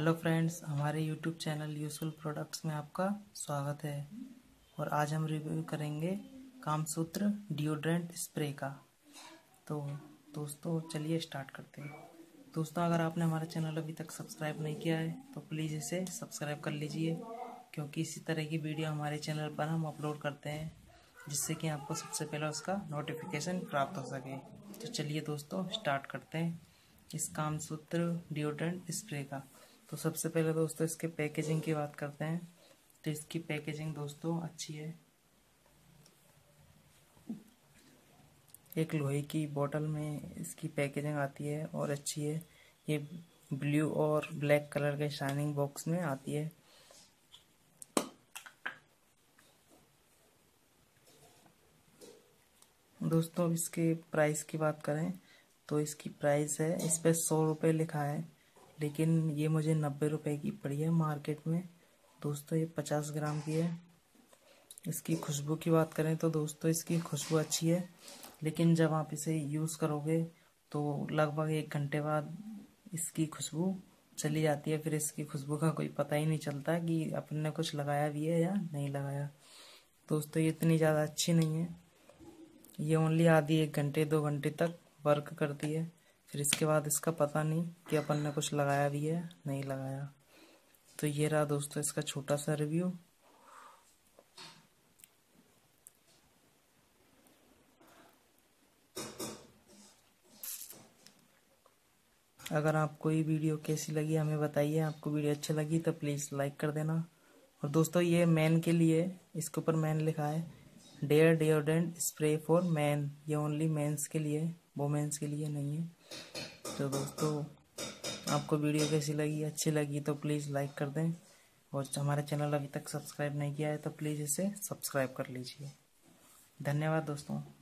Hello friends, हमारे YouTube channel useful products में आपका स्वागत है। और आज हम रिव्यू करेंगे कामसूत्र डिओड्रेंट स्प्रे का। तो दोस्तों चलिए स्टार्ट करते हैं। दोस्तों, अगर आपने हमारा चैनल अभी तक सब्सक्राइब नहीं किया है तो प्लीज़ इसे सब्सक्राइब कर लीजिए, क्योंकि इसी तरह की वीडियो हमारे चैनल पर हम अपलोड करते हैं, जिससे कि आपको सबसे पहले उसका नोटिफिकेशन प्राप्त हो सके। तो चलिए दोस्तों स्टार्ट करते हैं इस कामसूत्र डिओड्रेंट स्प्रे का। तो सबसे पहले दोस्तों इसके पैकेजिंग की बात करते हैं। तो इसकी पैकेजिंग दोस्तों अच्छी है। एक लोहे की बोतल में इसकी पैकेजिंग आती है और अच्छी है। ये ब्लू और ब्लैक कलर के शाइनिंग बॉक्स में आती है। दोस्तों इसके प्राइस की बात करें तो इसकी प्राइस है, इस पर 100 रुपये लिखा है, लेकिन ये मुझे 90 रुपये की पड़ी है मार्केट में। दोस्तों ये 50 ग्राम की है। इसकी खुशबू की बात करें तो दोस्तों इसकी खुशबू अच्छी है, लेकिन जब आप इसे यूज़ करोगे तो लगभग 1 घंटे बाद इसकी खुशबू चली जाती है। फिर इसकी खुशबू का कोई पता ही नहीं चलता कि अपन ने कुछ लगाया भी है या नहीं लगाया। दोस्तों ये इतनी ज़्यादा अच्छी नहीं है। ये ओनली आधी 1 घंटे 2 घंटे तक वर्क करती है। फिर इसके बाद इसका पता नहीं कि अपन ने कुछ लगाया भी है नहीं लगाया। तो ये रहा दोस्तों इसका छोटा सा रिव्यू। अगर आपको ये वीडियो कैसी लगी हमें बताइए। आपको वीडियो अच्छी लगी तो प्लीज़ लाइक कर देना। और दोस्तों ये मैन के लिए, इसके ऊपर मैन लिखा है, dare deodorant spray for man. ये ओनली मेंस के लिए, वोमेंस के लिए नहीं है। तो दोस्तों आपको वीडियो कैसी लगी, अच्छी लगी तो प्लीज़ लाइक कर दें। और हमारे चैनल अभी तक सब्सक्राइब नहीं किया है तो प्लीज़ इसे सब्सक्राइब कर लीजिए। धन्यवाद दोस्तों।